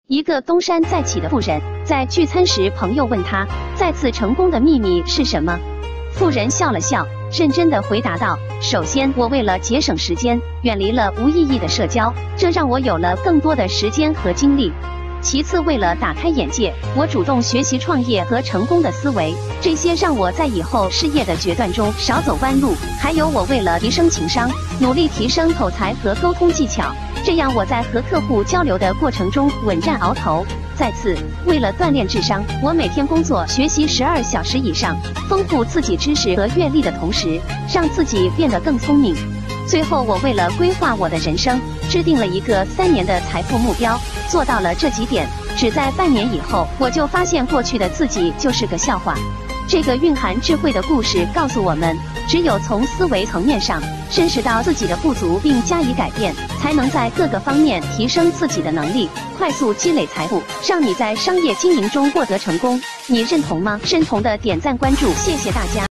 一个东山再起的富人，在聚餐时，朋友问他再次成功的秘密是什么？富人笑了笑，认真地回答道：首先，我为了节省时间，远离了无意义的社交，这让我有了更多的时间和精力。其次，为了打开眼界，我主动学习创业和成功的思维，这些让我在以后事业的决断中少走弯路。还有，我为了提升情商，努力提升口才和沟通技巧，这样我在和客户交流的过程中稳占鳌头。再次，为了锻炼智商，我每天工作学习12小时以上，丰富自己知识和阅历的同时，让自己变得更聪明。最后，我为了规划我的人生，制定了一个3年的财富目标，做到了这几点。只在半年以后，我就发现过去的自己就是个笑话。这个蕴含智慧的故事告诉我们，只有从思维层面上认识到自己的不足并加以改变，才能在各个方面提升自己的能力，快速积累财富，让你在商业经营中获得成功。你认同吗？认同的点赞关注，谢谢大家。